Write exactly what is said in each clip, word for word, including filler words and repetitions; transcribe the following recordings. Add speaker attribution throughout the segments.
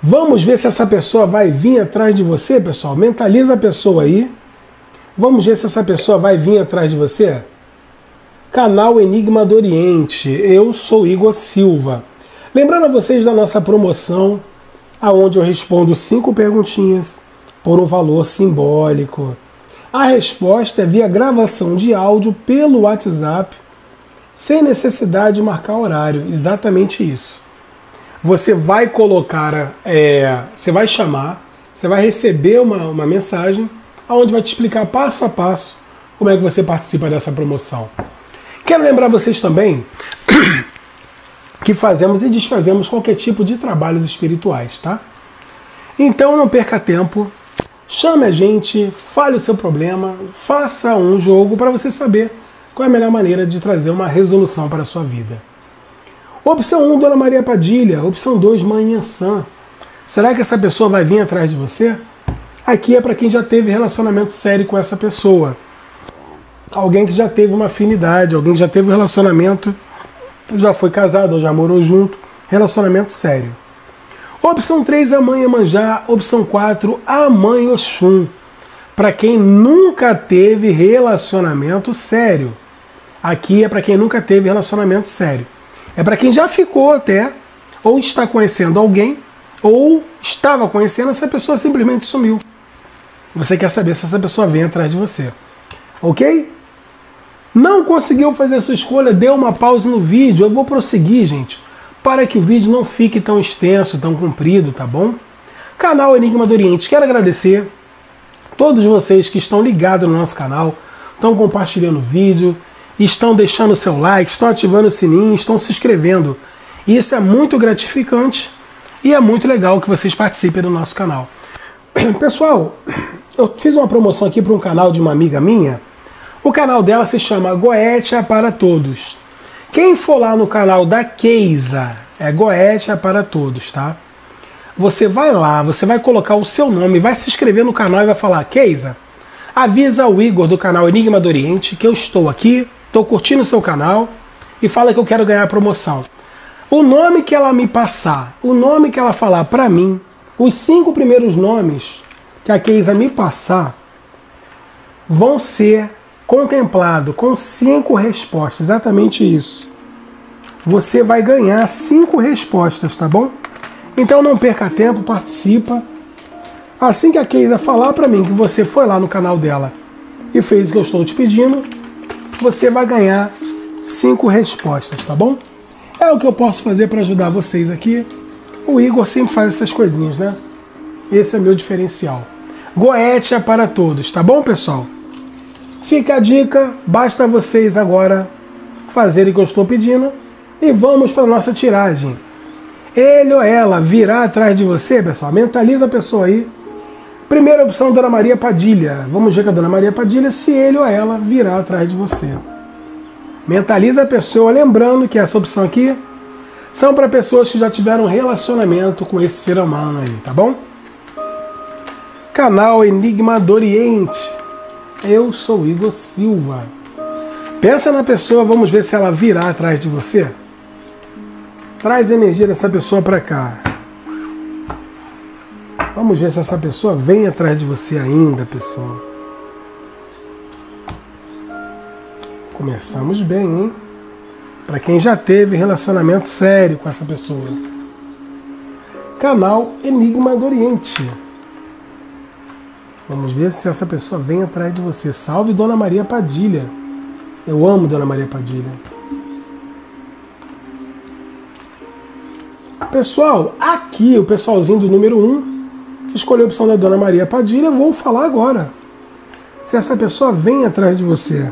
Speaker 1: Vamos ver se essa pessoa vai vir atrás de você, pessoal. Mentaliza a pessoa aí. Vamos ver se essa pessoa vai vir atrás de você. Canal Enigma do Oriente. Eu sou Igor Silva. Lembrando a vocês da nossa promoção, aonde eu respondo cinco perguntinhas por um valor simbólico. A resposta é via gravação de áudio pelo WhatsApp, sem necessidade de marcar horário. Exatamente isso. Você vai colocar, é, você vai chamar, você vai receber uma, uma mensagem onde vai te explicar passo a passo como é que você participa dessa promoção. Quero lembrar vocês também que fazemos e desfazemos qualquer tipo de trabalhos espirituais, tá? Então não perca tempo, chame a gente, fale o seu problema, faça um jogo para você saber qual é a melhor maneira de trazer uma resolução para a sua vida. Opção um, Dona Maria Padilha. Opção dois, Mãe Iansã. Será que essa pessoa vai vir atrás de você? Aqui é para quem já teve relacionamento sério com essa pessoa. Alguém que já teve uma afinidade, alguém que já teve um relacionamento, já foi casado ou já morou junto, relacionamento sério. Opção três, a Mãe Iemanjá. Opção quatro, a Mãe Oxum. Para quem nunca teve relacionamento sério. Aqui é para quem nunca teve relacionamento sério. É para quem já ficou até, ou está conhecendo alguém, ou estava conhecendo, essa pessoa simplesmente sumiu. Você quer saber se essa pessoa vem atrás de você. Ok? Não conseguiu fazer a sua escolha, dê uma pausa no vídeo. Eu vou prosseguir, gente, para que o vídeo não fique tão extenso, tão comprido, tá bom? Canal Enigma do Oriente. Quero agradecer todos vocês que estão ligados no nosso canal, estão compartilhando o vídeo, estão deixando o seu like, estão ativando o sininho, estão se inscrevendo. Isso é muito gratificante e é muito legal que vocês participem do nosso canal. Pessoal, eu fiz uma promoção aqui para um canal de uma amiga minha. O canal dela se chama Goetia para Todos. Quem for lá no canal da Keisa, é Goetia para Todos, tá? Você vai lá, você vai colocar o seu nome, vai se inscrever no canal e vai falar: Keisa, avisa o Igor do canal Enigma do Oriente que eu estou aqui, estou curtindo o seu canal e fala que eu quero ganhar a promoção. O nome que ela me passar, o nome que ela falar para mim, os cinco primeiros nomes que a Keisa me passar vão ser contemplados com cinco respostas, exatamente isso. Você vai ganhar cinco respostas, tá bom? Então não perca tempo, participa. Assim que a Keisa falar para mim que você foi lá no canal dela e fez o que eu estou te pedindo, você vai ganhar cinco respostas, tá bom? É o que eu posso fazer para ajudar vocês aqui. O Igor sempre faz essas coisinhas, né? Esse é meu diferencial. Goetia para Todos, tá bom, pessoal? Fica a dica, basta vocês agora fazerem o que eu estou pedindo e vamos para a nossa tiragem. Ele ou ela virá atrás de você, pessoal? Mentaliza a pessoa aí. Primeira opção, Dona Maria Padilha. Vamos ver com a Dona Maria Padilha se ele ou ela virá atrás de você. Mentaliza a pessoa, lembrando que essa opção aqui são para pessoas que já tiveram relacionamento com esse ser humano aí, tá bom? Canal Enigma do Oriente. Eu sou Igor Silva. Pensa na pessoa, vamos ver se ela virá atrás de você. Traz a energia dessa pessoa para cá. Vamos ver se essa pessoa vem atrás de você ainda, pessoal. Começamos bem, hein? Para quem já teve relacionamento sério com essa pessoa. Canal Enigma do Oriente. Vamos ver se essa pessoa vem atrás de você. Salve Dona Maria Padilha. Eu amo Dona Maria Padilha. Pessoal, aqui o pessoalzinho do número um escolheu a opção da Dona Maria Padilha. Eu vou falar agora se essa pessoa vem atrás de você.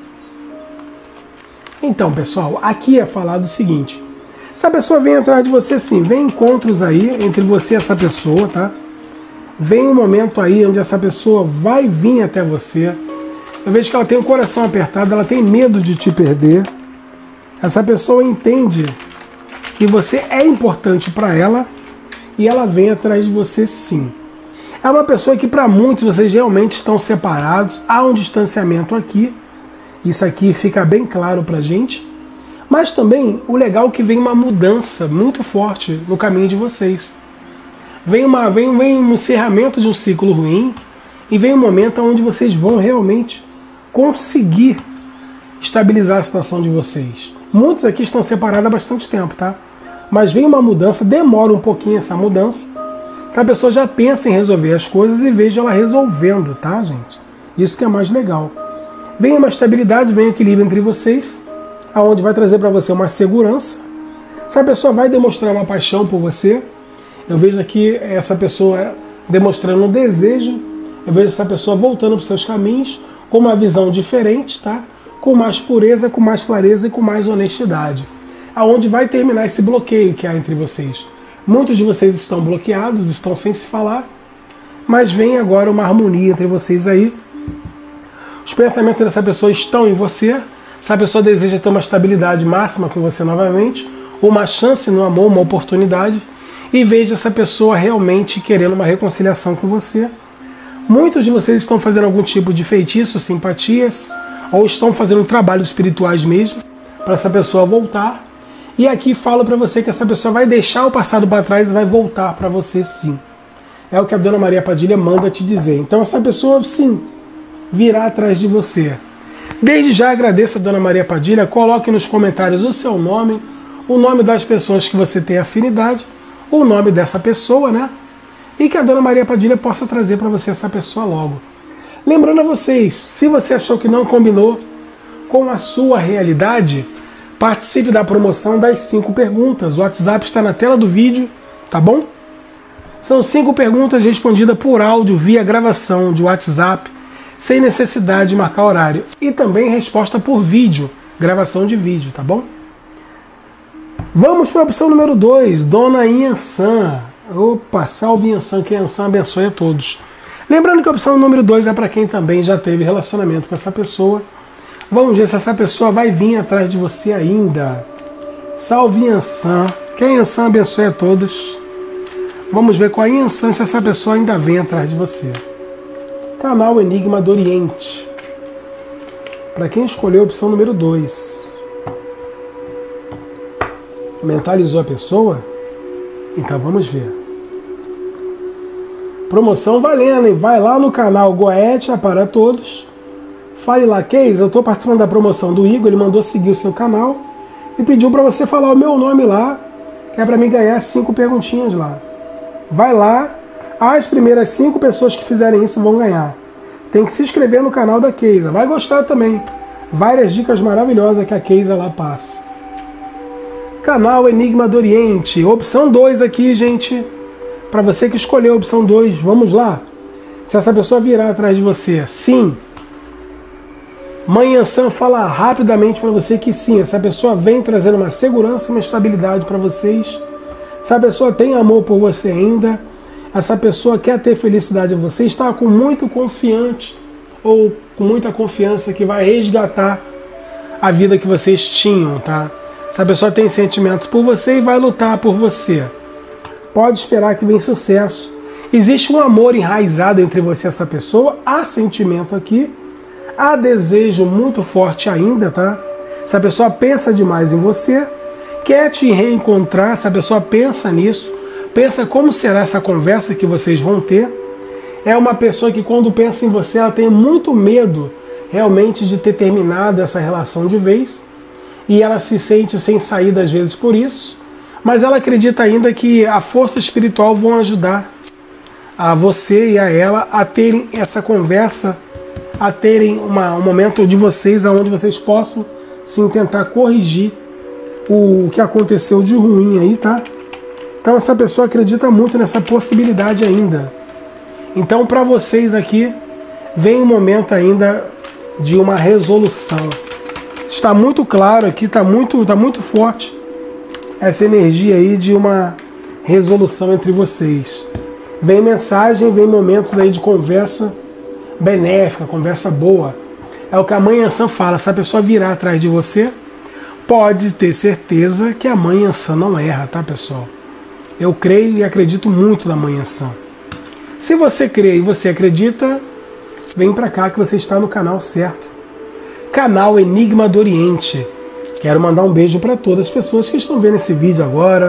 Speaker 1: Então, pessoal, aqui é falado o seguinte: essa pessoa vem atrás de você, sim. Vem encontros aí entre você e essa pessoa, tá? Vem um momento aí onde essa pessoa vai vir até você. Eu vejo que ela tem o coração apertado, ela tem medo de te perder. Essa pessoa entende que você é importante para ela e ela vem atrás de você, sim. É uma pessoa que para muitos vocês realmente estão separados, há um distanciamento aqui. Isso aqui fica bem claro pra gente. Mas também o legal é que vem uma mudança muito forte no caminho de vocês. Vem, uma, vem, vem um encerramento de um ciclo ruim e vem um momento onde vocês vão realmente conseguir estabilizar a situação de vocês. Muitos aqui estão separados há bastante tempo, tá? Mas vem uma mudança, demora um pouquinho essa mudança. Essa pessoa já pensa em resolver as coisas e veja ela resolvendo, tá, gente? Isso que é mais legal. Vem uma estabilidade, vem um equilíbrio entre vocês, aonde vai trazer para você uma segurança. Essa pessoa vai demonstrar uma paixão por você. Eu vejo aqui essa pessoa demonstrando um desejo. Eu vejo essa pessoa voltando para os seus caminhos com uma visão diferente, tá? Com mais pureza, com mais clareza e com mais honestidade. Aonde vai terminar esse bloqueio que há entre vocês. Muitos de vocês estão bloqueados, estão sem se falar, mas vem agora uma harmonia entre vocês aí. Os pensamentos dessa pessoa estão em você. Essa pessoa deseja ter uma estabilidade máxima com você novamente, uma chance no amor, uma oportunidade, e veja essa pessoa realmente querendo uma reconciliação com você. Muitos de vocês estão fazendo algum tipo de feitiço, simpatias, ou estão fazendo trabalhos espirituais mesmo, para essa pessoa voltar. E aqui falo para você que essa pessoa vai deixar o passado para trás e vai voltar para você sim. É o que a Dona Maria Padilha manda te dizer. Então essa pessoa sim virá atrás de você. Desde já agradeço a Dona Maria Padilha, coloque nos comentários o seu nome, o nome das pessoas que você tem afinidade, o nome dessa pessoa, né? E que a Dona Maria Padilha possa trazer para você essa pessoa logo. Lembrando a vocês, se você achou que não combinou com a sua realidade, participe da promoção das cinco perguntas. O WhatsApp está na tela do vídeo, tá bom? São cinco perguntas respondidas por áudio via gravação de WhatsApp, sem necessidade de marcar horário. E também resposta por vídeo, gravação de vídeo, tá bom? Vamos para a opção número dois, Dona Inhansã. Opa, salve Inhansã, que Inhansã abençoe a todos. Lembrando que a opção número dois é para quem também já teve relacionamento com essa pessoa. Vamos ver se essa pessoa vai vir atrás de você ainda. Salve Inhansã, que a Inhansã abençoe a todos. Vamos ver com a Inhansã se essa pessoa ainda vem atrás de você. Canal Enigma do Oriente. Para quem escolheu a opção número dois. Mentalizou a pessoa? Então vamos ver. Promoção valendo, hein? Vai lá no canal Goetia para todos. Fale lá, Keis, eu estou participando da promoção do Igor, ele mandou seguir o seu canal e pediu para você falar o meu nome lá, que é para mim ganhar cinco perguntinhas lá. Vai lá, as primeiras cinco pessoas que fizerem isso vão ganhar. Tem que se inscrever no canal da Keisa, vai gostar também. Várias dicas maravilhosas que a Keisa lá passa. Canal Enigma do Oriente, opção dois aqui, gente. Para você que escolheu a opção dois, vamos lá. Se essa pessoa virar atrás de você, sim. Mãe Inhansã fala rapidamente para você que sim, essa pessoa vem trazendo uma segurança e uma estabilidade para vocês. Essa pessoa tem amor por você ainda. Essa pessoa quer ter felicidade em você, está com muito confiante ou com muita confiança que vai resgatar a vida que vocês tinham, tá? Essa pessoa tem sentimentos por você e vai lutar por você. Pode esperar que vem sucesso. Existe um amor enraizado entre você e essa pessoa, há sentimento aqui. Há desejo muito forte ainda, tá? Essa pessoa pensa demais em você, quer te reencontrar, essa pessoa pensa nisso, pensa como será essa conversa que vocês vão ter. É uma pessoa que quando pensa em você, ela tem muito medo realmente de ter terminado essa relação de vez, e ela se sente sem saída às vezes por isso, mas ela acredita ainda que a força espiritual vão ajudar a você e a ela a terem essa conversa, a terem uma, um momento de vocês onde vocês possam sim tentar corrigir o que aconteceu de ruim aí, tá? Então essa pessoa acredita muito nessa possibilidade ainda. Então para vocês aqui vem um momento ainda de uma resolução. Está muito claro aqui, está muito, tá muito forte essa energia aí de uma resolução entre vocês. Vem mensagem, vem momentos aí de conversa benéfica, conversa boa. É o que a Mãe Inhansã fala, se a pessoa virar atrás de você, pode ter certeza que a Mãe Inhansã não erra, tá, pessoal? Eu creio e acredito muito na Mãe Inhansã. Se você crê e você acredita, vem pra cá que você está no canal certo. Canal Enigma do Oriente. Quero mandar um beijo para todas as pessoas que estão vendo esse vídeo agora.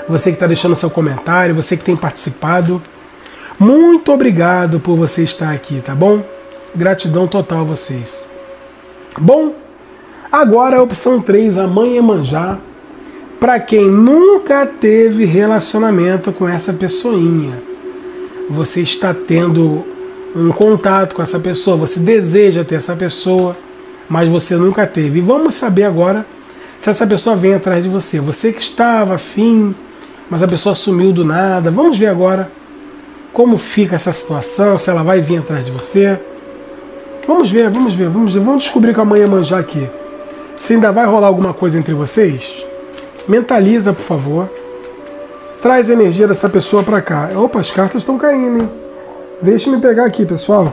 Speaker 1: você que está deixando seu comentário, você que tem participado. Muito obrigado por você estar aqui, tá bom? Gratidão total a vocês. Bom, agora a opção três, a Mãe Iemanjá, para quem nunca teve relacionamento com essa pessoinha. Você está tendo um contato com essa pessoa, você deseja ter essa pessoa, mas você nunca teve. E vamos saber agora se essa pessoa vem atrás de você. Você que estava afim, mas a pessoa sumiu do nada. Vamos ver agora como fica essa situação, se ela vai vir atrás de você. Vamos ver, vamos ver, vamos ver. Vamos descobrir com a Mãe Iemanjá aqui. Se ainda vai rolar alguma coisa entre vocês, mentaliza, por favor. Traz a energia dessa pessoa para cá. Opa, as cartas estão caindo, hein? Deixa-me pegar aqui, pessoal.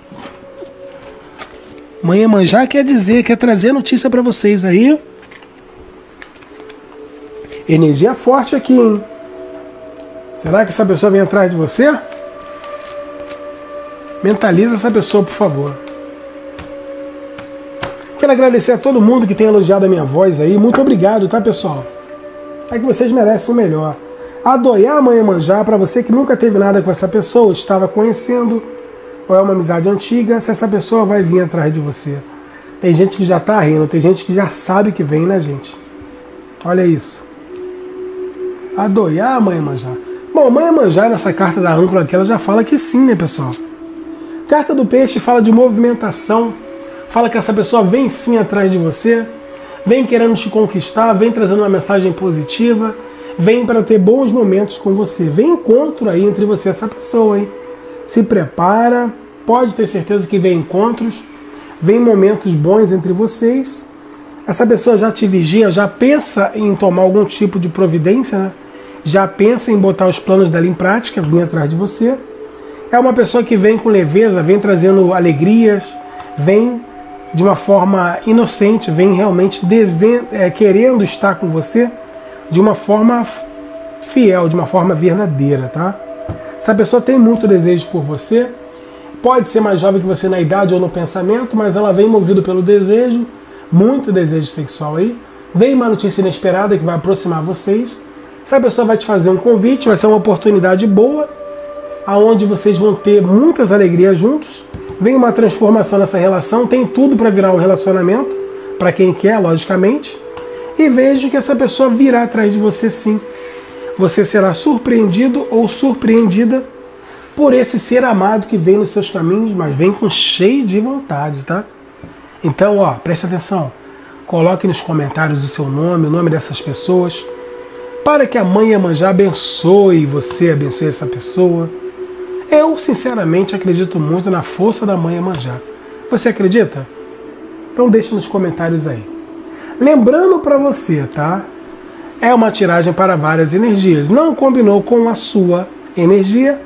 Speaker 1: Mãe Iemanjá quer dizer, quer trazer notícia para vocês aí. Energia forte aqui, hein? Será que essa pessoa vem atrás de você? Mentaliza essa pessoa, por favor. Quero agradecer a todo mundo que tem elogiado a minha voz aí. Muito obrigado, tá, pessoal? É que vocês merecem o melhor. Adoiar a Mãe Iemanjá, para você que nunca teve nada com essa pessoa, estava conhecendo, ou é uma amizade antiga, se essa pessoa vai vir atrás de você. Tem gente que já tá rindo, tem gente que já sabe que vem, né, gente? Olha isso. Adoiar a Mãe Iemanjá. Bom, a Mãe Iemanjá, nessa carta da âncora aqui, ela já fala que sim, né, pessoal? Carta do Peixe fala de movimentação, fala que essa pessoa vem sim atrás de você, vem querendo te conquistar, vem trazendo uma mensagem positiva, vem para ter bons momentos com você. Vem encontro aí entre você e essa pessoa, hein? Se prepara, pode ter certeza que vem encontros, vem momentos bons entre vocês. Essa pessoa já te vigia, já pensa em tomar algum tipo de providência, né? Já pensa em botar os planos dela em prática, vir atrás de você. É uma pessoa que vem com leveza, vem trazendo alegrias, vem de uma forma inocente, vem realmente desen... é, querendo estar com você de uma forma fiel, de uma forma verdadeira, tá? Essa pessoa tem muito desejo por você, pode ser mais jovem que você na idade ou no pensamento, mas ela vem movido pelo desejo, muito desejo sexual aí. Vem uma notícia inesperada que vai aproximar vocês. Essa pessoa vai te fazer um convite, vai ser uma oportunidade boa, aonde vocês vão ter muitas alegrias juntos. Vem uma transformação nessa relação, tem tudo para virar um relacionamento, para quem quer, logicamente. E vejo que essa pessoa virá atrás de você sim. Você será surpreendido ou surpreendida por esse ser amado que vem nos seus caminhos, mas vem com cheio de vontade, tá? Então, ó, preste atenção. Coloque nos comentários o seu nome, o nome dessas pessoas, para que a Mãe Iemanjá abençoe você, abençoe essa pessoa. Eu, sinceramente, acredito muito na força da Mãe Iemanjá. Você acredita? Então deixe nos comentários aí. Lembrando para você, tá? É uma tiragem para várias energias. Não combinou com a sua energia?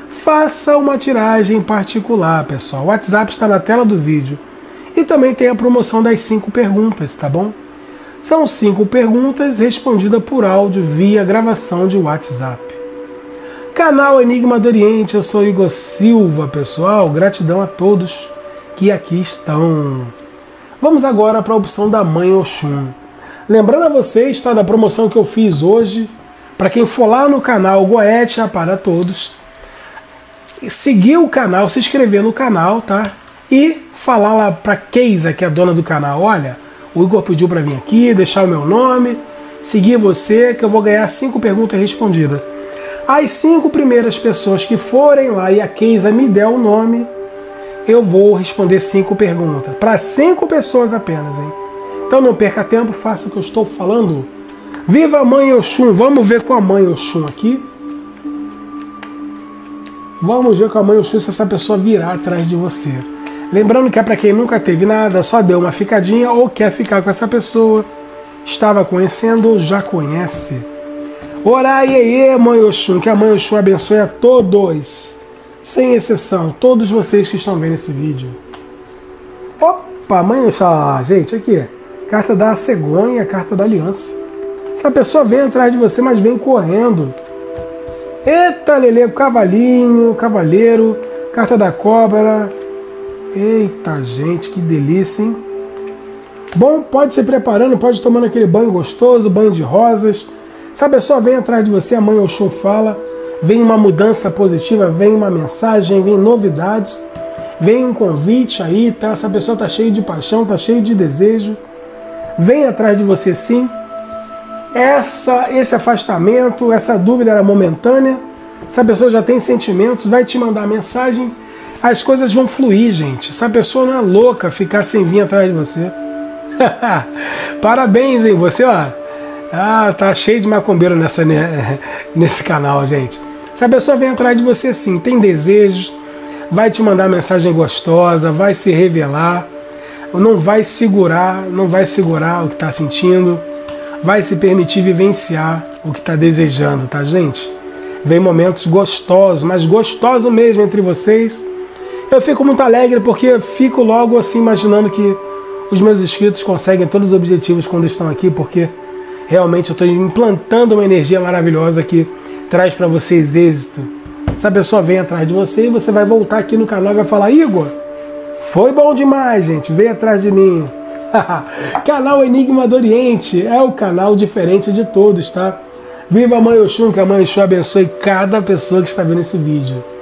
Speaker 1: Faça uma tiragem particular, pessoal. O WhatsApp está na tela do vídeo. E também tem a promoção das cinco perguntas, tá bom? São cinco perguntas respondidas por áudio via gravação de WhatsApp. Canal Enigma do Oriente, eu sou Igor Silva, pessoal. Gratidão a todos que aqui estão. Vamos agora para a opção da Mãe Oxum. Lembrando a vocês, está da promoção que eu fiz hoje, para quem for lá no canal Goetia para Todos, seguir o canal, se inscrever no canal, tá? E falar lá para Keisa, que é a dona do canal, olha, o Igor pediu para vir aqui, deixar o meu nome, seguir você, que eu vou ganhar cinco perguntas respondidas. As cinco primeiras pessoas que forem lá e a Keisa me der o nome, eu vou responder cinco perguntas. Para cinco pessoas apenas, hein? Então não perca tempo, faça o que eu estou falando. Viva a Mãe Oxum! Vamos ver com a Mãe Oxum aqui. Vamos ver com a Mãe Oxum se essa pessoa virá atrás de você. Lembrando que é para quem nunca teve nada, só deu uma ficadinha ou quer ficar com essa pessoa, estava conhecendo ou já conhece. Orai, iê, Mãe Oxum, que a Mãe Oxum abençoe a todos, sem exceção, todos vocês que estão vendo esse vídeo. Opa, Mãe Oxum, ah, gente, aqui, carta da cegonha, carta da aliança. Essa pessoa vem atrás de você, mas vem correndo. Eita, Lele, cavalinho, cavaleiro, carta da cobra. Eita, gente, que delícia, hein? Bom, pode se preparando, pode ir tomando aquele banho gostoso, banho de rosas. Essa pessoa vem atrás de você, a mãe Oxum fala, vem uma mudança positiva, vem uma mensagem, vem novidades, vem um convite aí, tá? Essa pessoa tá cheia de paixão, tá cheia de desejo, vem atrás de você sim. Essa, esse afastamento, essa dúvida era momentânea, essa pessoa já tem sentimentos, vai te mandar mensagem, as coisas vão fluir, gente. Essa pessoa não é louca ficar sem vir atrás de você. Parabéns, hein? Você, ó, ah, tá cheio de macumbeiro nessa, né, nesse canal, gente. Essa pessoa vem atrás de você sim, tem desejos, vai te mandar mensagem gostosa, vai se revelar, não vai segurar, não vai segurar o que está sentindo, vai se permitir vivenciar o que está desejando, tá, gente? Vem momentos gostosos, mas gostoso mesmo entre vocês. Eu fico muito alegre porque eu fico logo assim imaginando que os meus inscritos conseguem todos os objetivos quando estão aqui, porque realmente eu estou implantando uma energia maravilhosa que traz para vocês êxito. Essa pessoa vem atrás de você e você vai voltar aqui no canal e vai falar: Igor, foi bom demais, gente, vem atrás de mim. Canal Enigma do Oriente é o canal diferente de todos, tá? Viva a Mãe Oxum, que a Mãe Oxum abençoe cada pessoa que está vendo esse vídeo.